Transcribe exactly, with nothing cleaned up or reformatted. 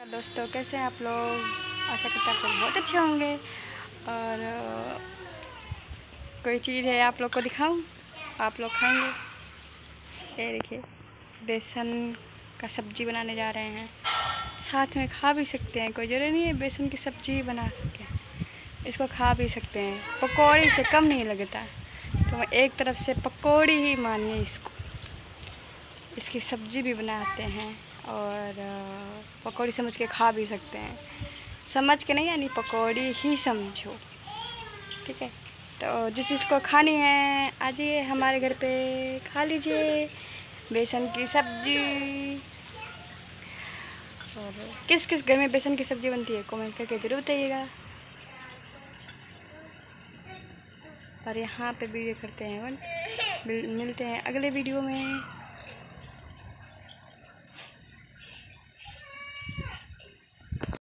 दोस्तों, कैसे हैं आप लोग? आशा करते हैं आप लोग बहुत अच्छे होंगे। और अ, कोई चीज़ है आप लोग को दिखाऊं, आप लोग खाएंगे। ये देखिए, बेसन का सब्ज़ी बनाने जा रहे हैं। साथ में खा भी सकते हैं, कोई ज़रूरी नहीं है बेसन की सब्ज़ी बना सके, इसको खा भी सकते हैं। पकौड़ी से कम नहीं लगता, तो मैं एक तरफ से पकौड़ी ही मानिए इसको। इसकी सब्ज़ी भी बनाते हैं और पकौड़ी समझ के खा भी सकते हैं। समझ के नहीं, यानी पकौड़ी ही समझो, ठीक है। तो जिस जिसको खानी है आ जाइए हमारे घर पे, खा लीजिए बेसन की सब्ज़ी। और किस किस घर में बेसन की सब्ज़ी बनती है कमेंट करके ज़रूर बताइएगा। और यहाँ पे वीडियो करते हैं, मिलते हैं अगले वीडियो में।